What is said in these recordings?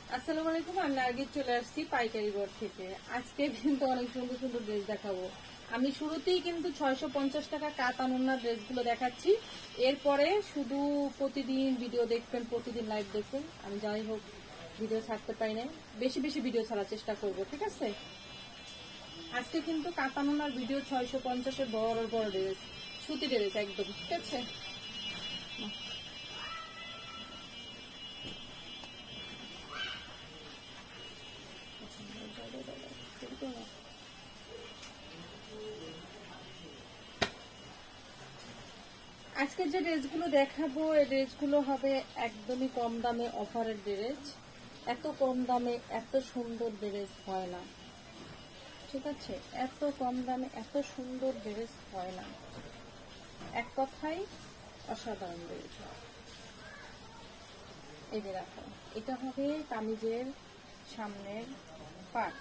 আসসালামু আলাইকুম, আমি নার্গিস চলে আসছি পাইকারি ঘর থেকে। আজকে কিন্তু অনেক সুন্দর সুন্দর ড্রেস দেখাবো। আমি শুরুতেই কিন্তু 650 টাকা কাতান ওড়নার ড্রেসগুলো দেখাচ্ছি। এরপরে শুধু প্রতিদিন ভিডিও দেখবেন, প্রতিদিন লাইভ দেখবেন। আমি যাই হোক ভিডিও ছাড়তে পারি না, বেশি বেশি ভিডিও ছাড়ার চেষ্টা করব, ঠিক আছে? আজকে কিন্তু কাতান ওড়নার ভিডিও 650-এর বড় বড় ড্রেস, সুতি ড্রেস একদম, ঠিক আছে? আজকে যে ড্রেসগুলো দেখাবো এই ড্রেসগুলো হবে একদমই কম দামে অফারের ড্রেস। এত কম দামে এত সুন্দর ড্রেস হয় না, ঠিক আছে? এত কম দামে এত সুন্দর ড্রেস হয় না, এক কথাই অসাধারণ ড্রেস। এই যে দেখো, এটা হবে কামিজের সামনের পাট,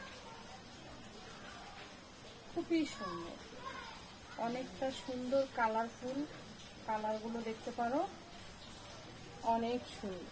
খুবই সুন্দর, অনেকটা সুন্দর কালারফুল, কালারগুলো দেখতে পারো, অনেক সুন্দর।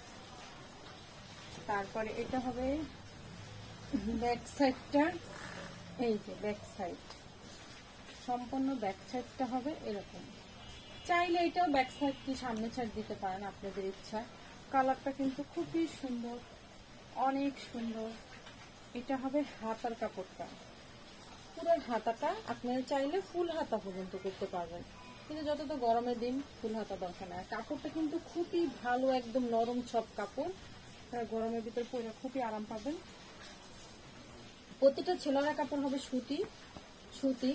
তারপরে এটা হবে ব্যাক সাইডটা, এই যে ব্যাক সাইড, সম্পূর্ণ ব্যাক সাইডটা হবে এরকম। চাইলে এটাও ব্যাক সাইড কি সামনে সাইড দিতে পারেন, আপনাদের ইচ্ছা। কালারটা কিন্তু খুবই সুন্দর, অনেক সুন্দর। এটা হবে হাতার কাপড়টা, পুরো হাতাটা আপনারা চাইলে ফুল হাতা পর্যন্ত করতে পারবেন, কিন্তু যত তো গরমের দিন ফুল হাতা দরকার না। কাপড়টা কিন্তু খুবই ভালো, একদম নরম সব কাপড়, গরমের ভিতর পরে খুবই আরাম পাবেন। প্রতিটা ছেলেরা কাপড় হবে সুতি, সুতি।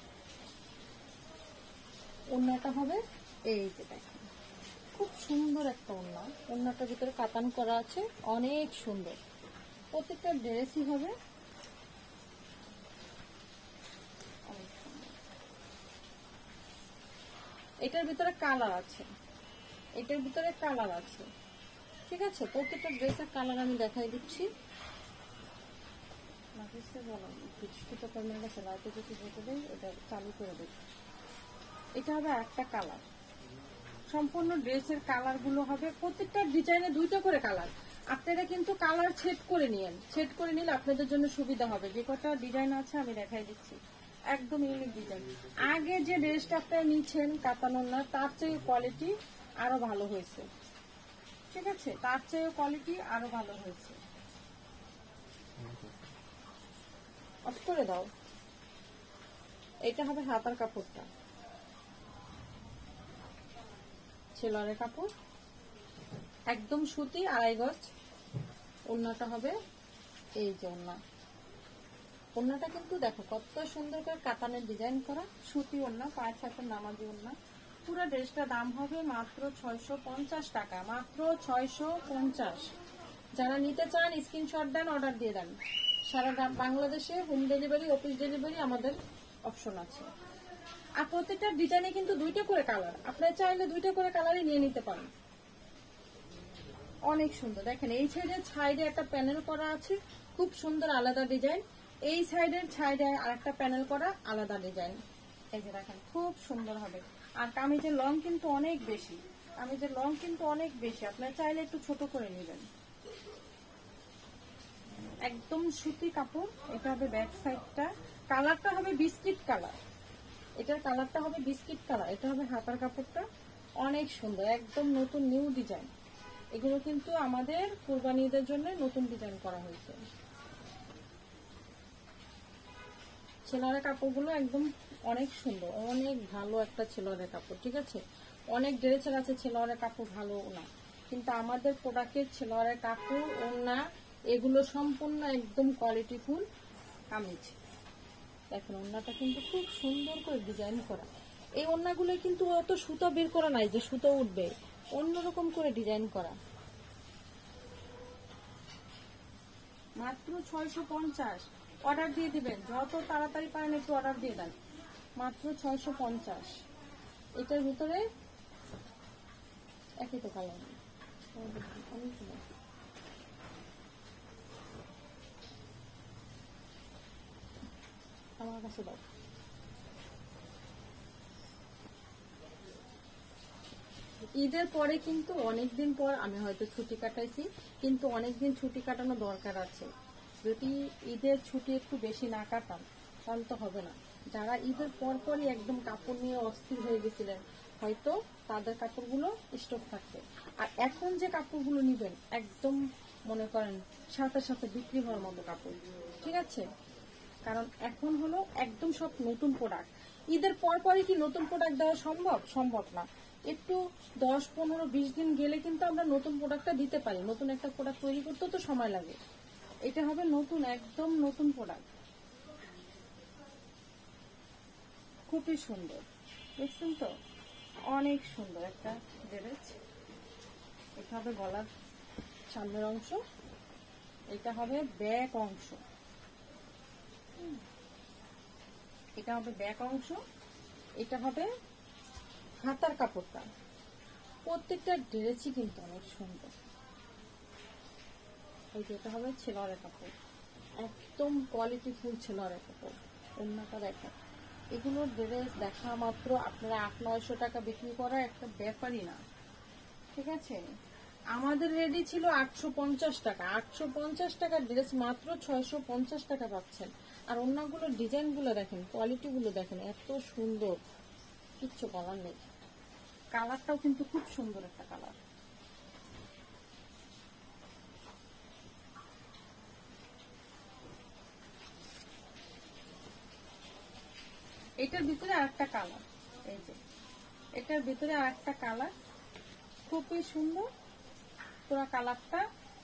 ওড়নাটা হবে এই যে দেখেন, খুব সুন্দর একটা ওড়না, ওড়নাটার ভিতরে কাতান করা আছে, অনেক সুন্দর। প্রত্যেকটা ড্রেসই হবে অনেক সুন্দর। এটার ভিতরে কালার আছে, এটার ভিতরে কালার আছে, ঠিক আছে? প্রত্যেকটা ড্রেসের কালার আমি দেখাই দিচ্ছি। চালু করে দেব। এটা হবে একটা কালার, সম্পূর্ণ ড্রেসের কালার গুলো হবে, প্রত্যেকটা ডিজাইনে দুইটা করে কালার। আপনারা কিন্তু কালার সেট করে নিয়েন, সেট করে নিলে আপনাদের জন্য সুবিধা হবে। যে কটা ডিজাইন আছে আমি দেখাই দিচ্ছি, একদম ইউনিক ডিজাইন। আগে যে ড্রেসটা আপনারা নিচ্ছেন কাতান ওড়না, তার চেয়ে কোয়ালিটি আরো ভালো হয়েছে, ঠিক আছে? তার চেয়ে কোয়ালিটি আরো ভালো হয়েছে। অফ করে দাও। এটা হবে হাতার কাপড়টা, সেলোয়ারের কাপড়, একদম সুতি, 2.5 গজ। ওড়নাটা হবে এই যে ওড়না, ওড়নাটা কিন্তু দেখো কত সুন্দর করে কাতানের ডিজাইন করা, সুতি ওড়না, 5 হাতের নামাজি ওড়না। পুরো ড্রেসটা দাম হবে মাত্র 650 টাকা, মাত্র 650। যারা নিতে চান স্ক্রিনশট দেন, অর্ডার দিয়ে দেন। সারা বাংলাদেশে হোম ডেলিভারি, অফিস ডেলিভারি আমাদের অপশন আছে। আর প্রত্যেকটা ডিজাইনে কিন্তু দুইটা করে কালার, আপনারা চাইলে দুইটা করে কালারই নিয়ে নিতে পারেন। অনেক সুন্দর, দেখেন এই সাইডে সাইডে একটা প্যানেল করা আছে, খুব সুন্দর আলাদা ডিজাইন। এই সাইডের সাইডে আরেকটা প্যানেল করা আলাদা ডিজাইন। এই যে দেখেন, খুব সুন্দর হবে। আর কামিজের লং কিন্তু অনেক বেশি, কামিজের লং কিন্তু অনেক বেশি, আপনারা চাইলে একটু ছোট করে নেবেন। একদম সুতি কাপড়। এটা হবে ব্যাক সাইডটা, কালারটা হবে বিস্কিট কালার, এটার কালারটা হবে বিস্কিট কালার। এটা হবে হাতার কাপড়টা, অনেক সুন্দর, একদম নতুন নিউ ডিজাইন। এগুলো কিন্তু আমাদের কুরবানি ঈদের জন্য নতুন ডিজাইন করা হয়েছে। ছেলের কাপড়গুলো একদম অনেক সুন্দর, অনেক ভালো একটা ছেলের কাপড়, ঠিক আছে? অনেক ড্রেসের আছে ছেলের কাপড় ভালো না, কিন্তু আমাদের প্রোডাক্টের ছেলের কাপড়, ওড়না, এগুলো সম্পূর্ণ একদম কোয়ালিটিফুল কামিজ। দেখেন ওড়নাটা কিন্তু খুব সুন্দর করে ডিজাইন করা। এই ওড়নাগুলো কিন্তু অত সুতো বের করা নাই যে সুতো উঠবে, অন্যরকম করে ডিজাইন করা। মাত্র 650, অর্ডার দিয়ে দিবেন, যত তাড়াতাড়ি পারেন একটু অর্ডার দিয়ে দেন। মাত্র 650। এটার ভিতরে একই তো কালার, আমার কাছে দাও। ঈদের পরে কিন্তু অনেকদিন পর আমি হয়তো ছুটি কাটাইছি, কিন্তু অনেকদিন ছুটি কাটানো দরকার আছে। যদি ঈদের ছুটি একটু বেশি না কাটান তাহলে তো হবে না। যারা ঈদের পরই একদম কাপড় নিয়ে অস্থির হয়ে গেছিলেন, হয়তো তাদের কাপড়গুলো স্টক থাকবে। আর এখন যে কাপড়গুলো নিবেন একদম মনে করেন সাথে সাথে বিক্রি হওয়ার মতো কাপড়, ঠিক আছে? কারণ এখন হলো একদম সব নতুন প্রোডাক্ট। ঈদের পরই কি নতুন প্রোডাক্ট দেওয়া সম্ভব না। একটু 10, 15, 20 দিন গেলে কিন্তু আমরা নতুন প্রোডাক্টটা দিতে পারি। নতুন একটা প্রোডাক্ট তৈরি করতেও তো সময় লাগে। এটা হবে নতুন, একদম নতুন প্রোডাক্ট, খুবই সুন্দর। দেখছেন তো, অনেক সুন্দর একটা ড্রেস। এটা হবে গলার সামনের অংশ, এটা হবে ব্যাক অংশ, এটা হবে ব্যাক অংশ, এটা হবে হাতার কাপড়টা। প্রত্যেকটা ড্রেসই কিন্তু অনেক সুন্দর। এই যে এটা হবে ছেলরের কাপড়, একদম কোয়ালিটিফুল ছেলরের কাপড়। অন্যটা দেখেন, এগুলোর ড্রেস দেখা মাত্র আপনারা 800-900 টাকা বিক্রি করা একটা ব্যাপারই না, ঠিক আছে? আমাদের রেডি ছিল 850 টাকা। 850 টাকার ড্রেস মাত্র 650 টাকা পাচ্ছেন। আর অন্যগুলোর ডিজাইন গুলো দেখেন, কোয়ালিটি গুলো দেখেন, এত সুন্দর, কিচ্ছু বলার নেই। কালারটাও কিন্তু খুব সুন্দর একটা কালার। এটার ভিতরে আরেকটা কালার, এই যে এটার ভিতরে আরেকটা কালার, খুবই সুন্দর পুরো কালারটা।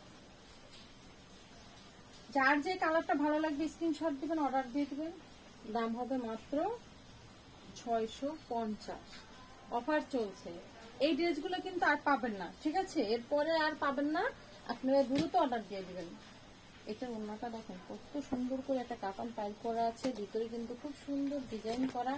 যার যে কালারটা ভালো লাগবে স্ক্রিনশট দিবেন, অর্ডার দিয়ে দিবেন। দাম হবে মাত্র 650। অফার চলছে। এই ড্রেসগুলো কিন্তু আর পাবেন না, ঠিক আছে? এরপরে আর পাবেন না, আপনারা দ্রুত অর্ডার দিয়ে দিবেন। এটা ওন্নাটা দেখেন কত সুন্দর করে একটা কাতান পাইল করা আছে, ভিতরে কিন্তু খুব সুন্দর ডিজাইন করা।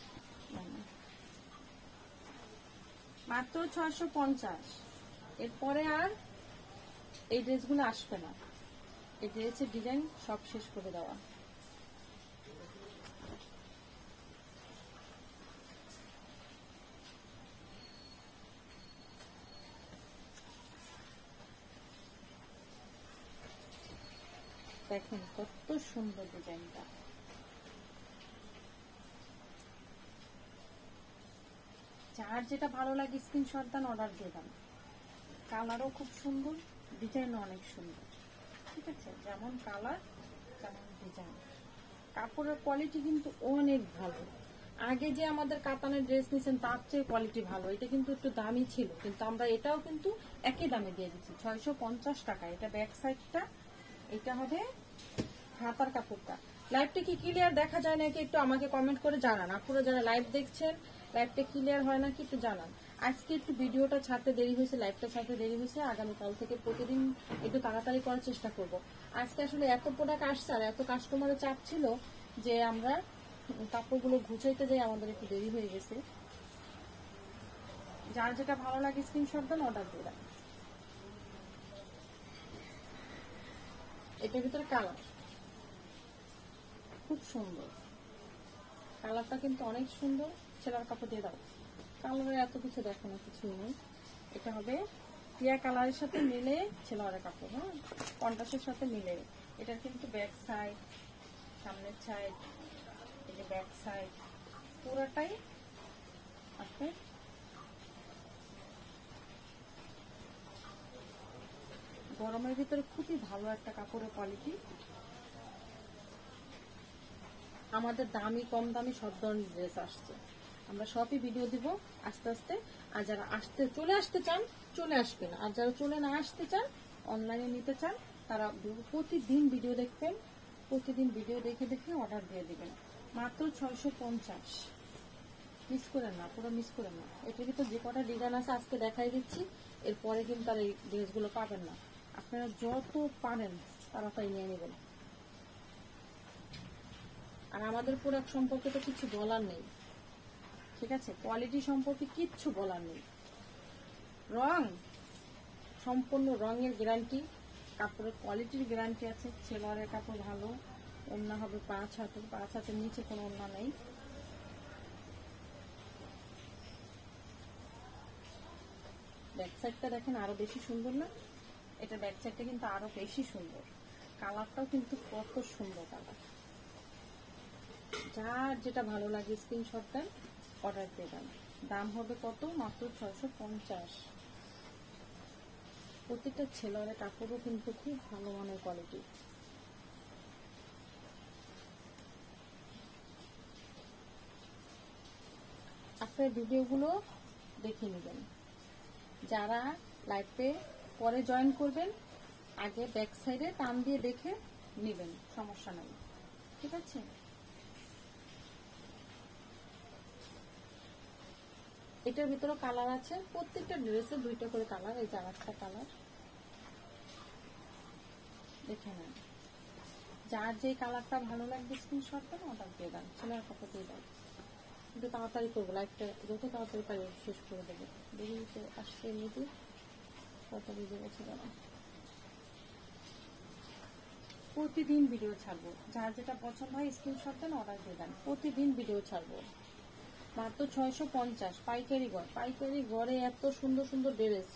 মাত্র 650। এরপরে আর এই ড্রেসগুলো আসবে না। এই ড্রেসের ডিজাইন সব শেষ করে দেওয়া। দেখেন কত সুন্দর ডিজাইনটা। যার যেটা ভালো লাগে স্ক্রিনশট দেন, অর্ডার দিয়ে দেন। কালারও খুব সুন্দর, ডিজাইনও অনেক সুন্দর, ঠিক আছে? যেমন কালার তেমন ডিজাইন। কাপড়ের কোয়ালিটি কিন্তু অনেক ভালো। আগে যে আমাদের কাতানের ড্রেস নিয়েছেন তার চেয়ে কোয়ালিটি ভালো। এটা কিন্তু একটু দামি ছিল, কিন্তু আমরা এটাও কিন্তু একই দামে দিয়ে দিচ্ছি, 650 টাকা। এটা ব্যাক সাইডটা, এটা হবে হাতার কাপড়টা। লাইভটা কি ক্লিয়ার দেখা যায় নাকি একটু আমাকে কমেন্ট করে জানান। আপনারা যারা লাইভ দেখছেন, লাইভটা ক্লিয়ার হয় নাকি একটু জানান। আজকে একটু ভিডিওটা ছাড়তে দেরি হয়েছে, লাইভটা ছাড়তে দেরি হয়েছে। আগামীকাল থেকে প্রতিদিন একটু তাড়াতাড়ি করার চেষ্টা করব। আজকে আসলে এত প্রোডাক্ট আসছে আর এত কাস্টমারের চাপ ছিল যে আমরা কাপড়গুলো গুছাইতে যাই, আমাদের একটু দেরি হয়ে গেছে। যার যেটা ভালো লাগে স্ক্রিনশট দেন, অর্ডার দিয়ে দেন। এটার ভিতরে কালার খুব সুন্দর, কালারটা কিন্তু অনেক সুন্দর। ছেলার কাপড় দিয়ে দাও, কালারের এত কিছু দেখো না, কিছুই নেই। এটা হবে টিয়া কালারের সাথে মিলে ছেলার কাপড়, হ্যাঁ, কন্ট্রাস্টের সাথে মিলে। এটার কিন্তু ব্যাক সাইড, সামনের সাইড, এই যে ব্যাক সাইড পুরোটাই আছে। গরমের ভিতরে খুবই ভালো একটা কাপড়ের কোয়ালিটি। আমাদের দামি কম দামি সব ধরনের ড্রেস আসছে, আমরা সবই ভিডিও দিব আস্তে আস্তে। আর যারা চলে আসতে চান চলে আসবেন, আর যারা চলে না আসতে চান, অনলাইনে নিতে চান, তারা প্রতিদিন ভিডিও দেখবেন, প্রতিদিন ভিডিও দেখে দেখে অর্ডার দিয়ে দিবেন। মাত্র 650। মিস করেন না, পুরো মিস করেন না। এটার ভিতরে যে কটা ডিজাইন আছে আজকে দেখাই দিচ্ছি, এরপরে কিন্তু আর এই ড্রেসগুলো পাবেন না। আপনারা যত পারেন তাড়াতাড়ি নিয়ে নেবেন। আর আমাদের প্রোডাক্ট সম্পর্কে তো কিছু বলার নেই, ঠিক আছে? কোয়ালিটি সম্পর্কে কিচ্ছু বলার নেই। রং সম্পূর্ণ রঙের গ্যারান্টি, কাপড়ের কোয়ালিটির গ্যারান্টি আছে। ছেলের কাপড় ভালো, ওড়না হবে 5 হাতের, 5 হাতের নিচে কোনো ওড়না নেই। ব্যাক সাইডটা দেখেন আরো বেশি সুন্দর না? এটা ব্যাক সাইডটা কিন্তু আরো বেশি সুন্দর, কালারটাও কিন্তু কত সুন্দর কালার। যার যেটা ভালো লাগে স্ক্রিনশট দেন, অর্ডার দিয়ে দেন। দাম হবে কত? মাত্র 650। প্রত্যেকটা ছেলের কাপড়ও কিন্তু খুব ভালো মানের কোয়ালিটি। আপনার ভিডিওগুলো দেখে নেবেন। যারা লাইভে পরে জয়েন করবেন, আগে ব্যাক সাইডে টান দিয়ে দেখে নেবেন, সমস্যা নাই, ঠিক আছে? এটার ভিতরে কালার আছে, প্রত্যেকটা ড্রেসে 2টা করে কালার। এই যে একটা কালার দেখে নেন। যার যে কালারটা ভালো লাগবে স্ক্রিনশট দেন, অর্ডার দিয়ে দেন। ছেলের কাপড় দিয়ে দেন। কিন্তু তাড়াতাড়ি করবো, লাইভটা যত তাড়াতাড়ি পারি শেষ করে দেবো। দেখি আসছে এমনিতে কত বেজে গেছে না। প্রতিদিন ভিডিও ছাড়বো, যার যেটা পছন্দ হয় স্ক্রিনশট দেন, অর্ডার দিয়ে দেন। প্রতিদিন ভিডিও ছাড়বো। মাত্র 650 পাইকারি গড়। পাইকারি গড়ে এত সুন্দর সুন্দর ড্রেস।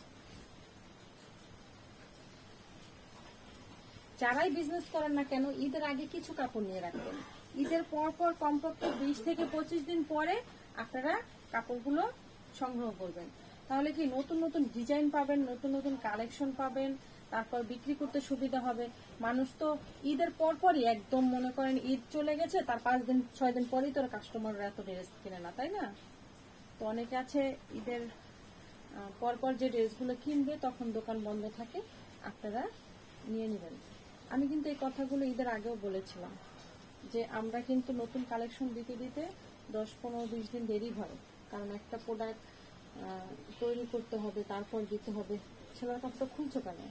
যারাই বিজনেস করেন না কেন, ঈদের আগে কিছু কাপড় নিয়ে রাখবেন। ঈদের পর পর কমপক্ষে 20 থেকে 25 দিন পরে আপনারা কাপড়গুলো সংগ্রহ করবেন। তাহলে কি নতুন নতুন ডিজাইন পাবেন, নতুন নতুন কালেকশন পাবেন, তারপর বিক্রি করতে সুবিধা হবে। মানুষ তো ঈদের পর পরই একদম মনে করেন ঈদ চলে গেছে, তার 5 দিন 6 দিন পরেই তোর কাস্টমাররা এত ড্রেস কিনে না, তাই না? তো অনেকে আছে ঈদের পরপর যে ড্রেসগুলো কিনবে তখন দোকান বন্ধ থাকে, আপনারা নিয়ে নেবেন। আমি কিন্তু এই কথাগুলো ঈদের আগেও বলেছিলাম যে আমরা কিন্তু নতুন কালেকশন দিতে দিতে 10, 15, 20 দিন দেরি হয়, কারণ একটা প্রোডাক্ট তৈরি করতে হবে, তারপর দিতে হবে। ছেলের কাপড় খুলছো কেন?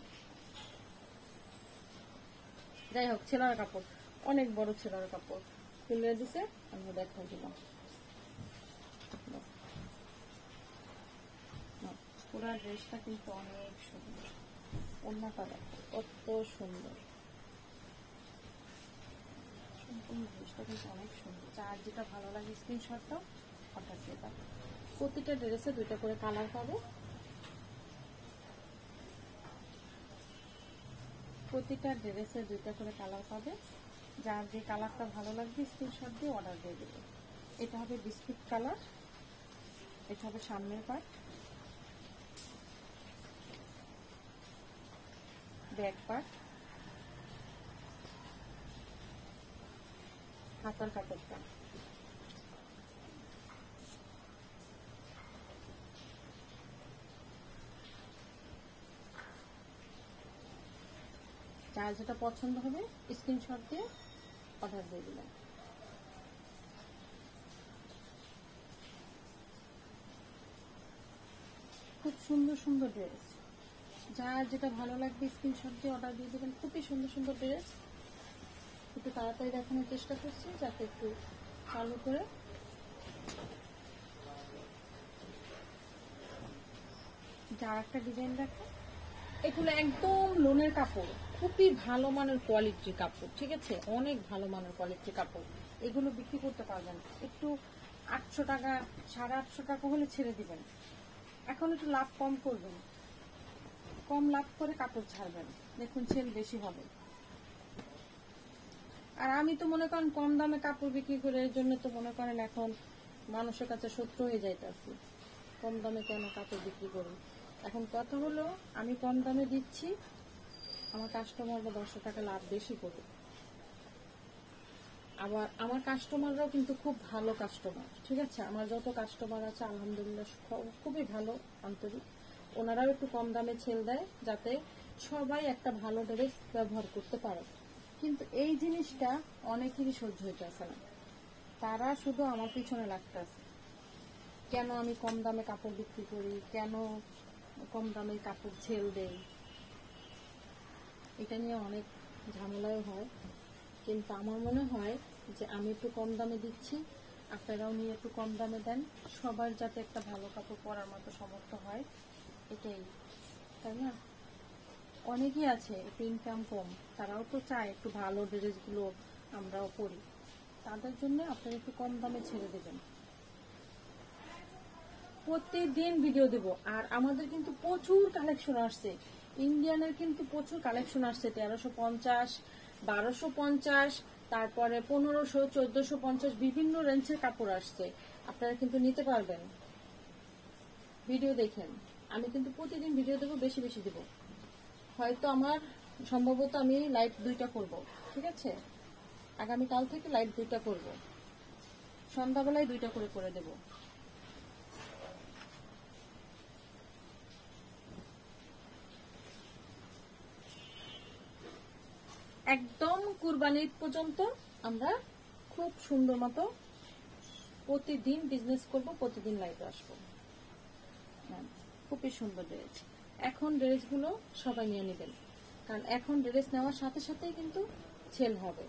যাই হোক, ছেলের কাপড় অনেক বড়, ছেলের কাপড় খুলে দিছে, আমি দেখাই দিলাম। পুরা ড্রেসটা কিন্তু অনেক সুন্দর, ওড়নাটা দেখো কত সুন্দর, সম্পূর্ণ ড্রেসটা কিন্তু অনেক সুন্দর। যার যেটা ভালো লাগে স্ক্রিনশটটাও অর্ডার দিয়ে পাবে। প্রতিটা ড্রেসে 2টা করে কালার পাবে। প্রতিটা ড্রেসে 2টা করে কালার পাবে। যার যে কালারটা ভালো লাগবে স্ক্রিনশট দিয়ে অর্ডার দিয়ে দেবে। এটা হবে বিস্কুট কালার, এটা হবে সামনের পার্ট, ব্যাক পার্ট, হাতার কাপড়টা। যার যেটা পছন্দ হবে স্ক্রিনশট দিয়ে অর্ডার দিয়ে দিলাম। খুব সুন্দর সুন্দর ড্রেস, যার যেটা ভালো লাগবে স্ক্রিনশট দিয়ে অর্ডার দিয়ে দেবেন। খুবই সুন্দর সুন্দর ড্রেস, একটু তাড়াতাড়ি দেখানোর চেষ্টা করছি যাতে একটু চালু করে। যার একটা ডিজাইন দেখো, এগুলো একদম লোনের কাপড়, খুবই ভালো মানের কোয়ালিটির কাপড়, ঠিক আছে? অনেক ভালো মানের কোয়ালিটির কাপড়। এগুলো বিক্রি করতে পারবেন একটু 800 টাকা, 850 টাকা হলে ছেড়ে দিবেন। এখন একটু লাভ কম করবেন, কম লাভ করে কাপড় ছাড়বেন, দেখুন সেল বেশি হবে। আর আমি তো মনে করেন কম দামে কাপড় বিক্রি করে, এর জন্য তো মনে করেন এখন মানুষের কাছে শত্রু হয়ে যাইতেছি। কম দামে কেন কাপড় বিক্রি করি? এখন কথা হলো আমি কম দামে দিচ্ছি, আমার কাস্টমাররা 10 টাকা লাভ বেশি করবে। আবার আমার কাস্টমাররাও কিন্তু খুব ভালো কাস্টমার, ঠিক আছে? আমার যত কাস্টমার আছে আলহামদুলিল্লাহ খুবই ভালো, আন্তরিক। ওনারাও একটু কম দামে ছেল দেয় যাতে সবাই একটা ভালো ড্রেস ব্যবহার করতে পারে। কিন্তু এই জিনিসটা অনেকেরই সহ্য হইতেছে না, তারা শুধু আমার পিছনে লাগতেছে, কেন আমি কম দামে কাপড় বিক্রি করি, কেন কম দামে কাপড় ছেল দেই, এটা নিয়ে অনেক ঝামেলাও হয়। কিন্তু আমার মনে হয় যে আমি একটু কম দামে দিচ্ছি, আপনারাও নিয়ে একটু কম দামে দেন, সবার যাতে একটা ভালো কাপড় পরার মতো সামর্থ্য হয়, এটাই, তাই না? অনেকেই আছে একটু ইনকাম কম, তারাও তো চায় একটু ভালো ড্রেসগুলো আমরাও পরি, তাদের জন্য আপনারা একটু কম দামে ছেড়ে দেবেন। প্রতিদিন ভিডিও দেব। আর আমাদের কিন্তু প্রচুর কালেকশন আসছে, ইন্ডিয়ানের কিন্তু প্রচুর কালেকশন আসছে, 1350, 1250, তারপরে 1500, 1450, বিভিন্ন রেঞ্জের কাপড় আসছে। আপনারা কিন্তু নিতে পারবেন। ভিডিও দেখেন, আমি কিন্তু প্রতিদিন ভিডিও দেবো, বেশি বেশি দেবো। হয়তো আমার সম্ভবত আমি লাইভ 2টা করব, ঠিক আছে? আগামীকাল থেকে লাইভ 2টা করব, সন্ধ্যাবেলায় 2টা করে দেব। একদম কুরবানি ঈদ পর্যন্ত আমরা খুব সুন্দর মতো প্রতিদিন বিজনেস করব, প্রতিদিন লাইভে আসবো। খুবই সুন্দর ড্রেস। এখন ড্রেসগুলো সবাই নিয়ে নেবেন, কারণ এখন ড্রেস নেওয়ার সাথে সাথেই কিন্তু সেল হবে।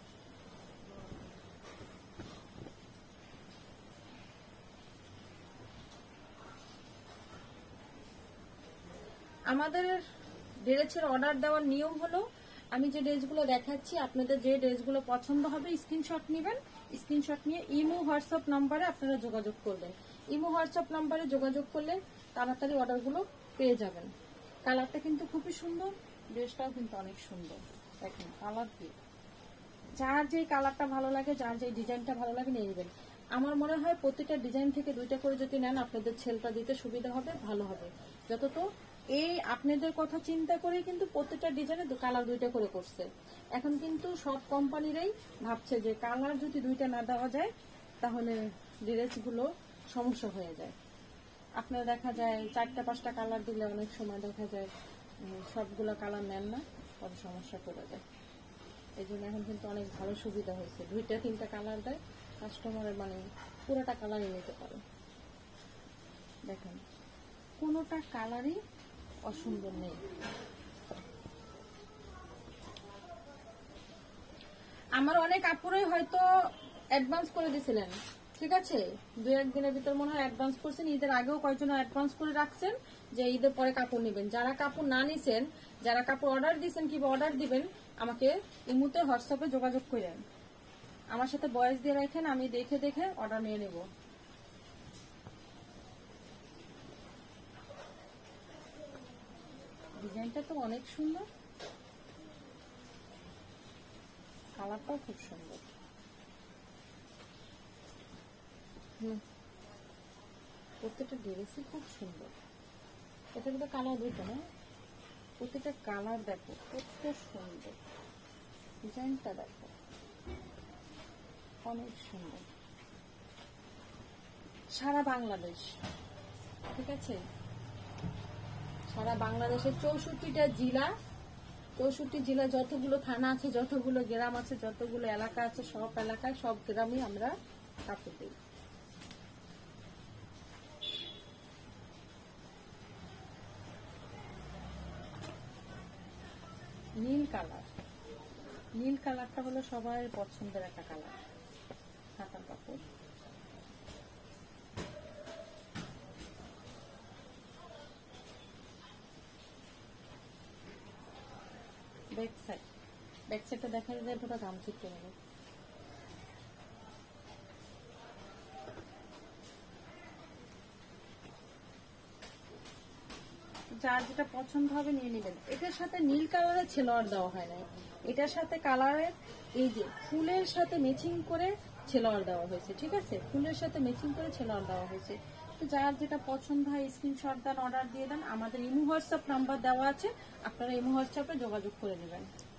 আমাদের ড্রেসের অর্ডার দেওয়ার নিয়ম হলো, আমি যে ড্রেসগুলো দেখাচ্ছি আপনাদের যে ড্রেসগুলো পছন্দ হবে স্ক্রিনশট নেবেন, স্ক্রিনশট নিয়ে ইমো হোয়াটসঅ্যাপ নাম্বারে আপনারা যোগাযোগ করবেন। ইমো হোয়াটসঅ্যাপ নাম্বারে যোগাযোগ করলে তাড়াতাড়ি অর্ডারগুলো পেয়ে যাবেন। কালারটা কিন্তু খুবই সুন্দর, ড্রেসটাও কিন্তু অনেক সুন্দর। দেখেন কালার দিয়ে, যার যে কালারটা ভালো লাগে, যার যে ডিজাইনটা ভালো লাগে নিয়ে নেবেন। আমার মনে হয় প্রতিটা ডিজাইন থেকে 2টা করে যদি নেন আপনাদের ছেলটা দিতে সুবিধা হবে, ভালো হবে। যত তো এই আপনাদের কথা চিন্তা করে কিন্তু প্রত্যেকটা ডিজাইনে কালার 2টা করে করছে। এখন কিন্তু সব কোম্পানিরাই ভাবছে যে কালার যদি 2টা না দেওয়া যায় তাহলে ড্রেসগুলো সমস্যা হয়ে যায়। আপনার দেখা যায় 4টা 5টা কালার দিলে অনেক সময় দেখা যায় সবগুলো কালার নেন না, তবে সমস্যা পড়ে যায়। এই জন্য এখন কিন্তু অনেক ভালো সুবিধা হয়েছে, 2টা 3টা কালার দেয় কাস্টমারের, মানে পুরোটা কালারই নিতে পারে। দেখেন কোনোটা কালারই অসুন্দর নেই। আমার অনেক আপুরাই হয়তো অ্যাডভান্স করে দিয়েছিলেন, ঠিক আছে? 2-1 দিনের ভিতর মনে হয় অ্যাডভান্স করছেন, ঈদের আগেও কয়েকজন অ্যাডভান্স করে রাখছেন যে ঈদের পরে কাপড় নেবেন। যারা কাপড় না নিছেন, যারা কাপড় অর্ডার দিয়েছেন কিংবা অর্ডার দিবেন, আমাকে ইমুতে হোয়াটসঅ্যাপে যোগাযোগ করেন, আমার সাথে ভয়েস দিয়ে রাখেন, আমি দেখে দেখে অর্ডার নিয়ে নেব। ডিজাইনটা তো অনেক সুন্দর, কালারটাও খুব সুন্দর। প্রত্যেকটা ড্রেসই খুব সুন্দর। এটা কিন্তু কালার 2টা না, প্রত্যেকটা কালার দেখো কত সুন্দর, ডিজাইনটা দেখো অনেক সুন্দর। সারা বাংলাদেশ, ঠিক আছে? সারা বাংলাদেশের 64টা জেলা, 64 জেলা যতগুলো থানা আছে, যতগুলো গ্রাম আছে, যতগুলো এলাকা আছে, সব এলাকায় সব গ্রামে আমরা কাপড় দিই। নীল কালার, নীল কালারটা হলো সবার পছন্দের একটা কালার। হাতার কাপড়, ব্যাক সাইডটা দেখা যায় পুরো দাম ঠিক করে নেবে। যার যেটা পছন্দ হবে নিয়ে নেবেন। এটার সাথে নীল কালারের ছেলোয়ার দেওয়া হয় না, এটার সাথে কালারের এই যে ফুলের সাথে ম্যাচিং করে ছেলোয়ার দেওয়া হয়েছে, ঠিক আছে? ফুলের সাথে ম্যাচিং করে ছেলোয়ার দেওয়া হয়েছে। তো যার যেটা পছন্দ হয় স্ক্রিনশট দেন, অর্ডার দিয়ে দেন। আমাদের ইমো হোয়াটসঅ্যাপ নাম্বার দেওয়া আছে, আপনারা ইমো হোয়াটসঅ্যাপে যোগাযোগ করে নেবেন।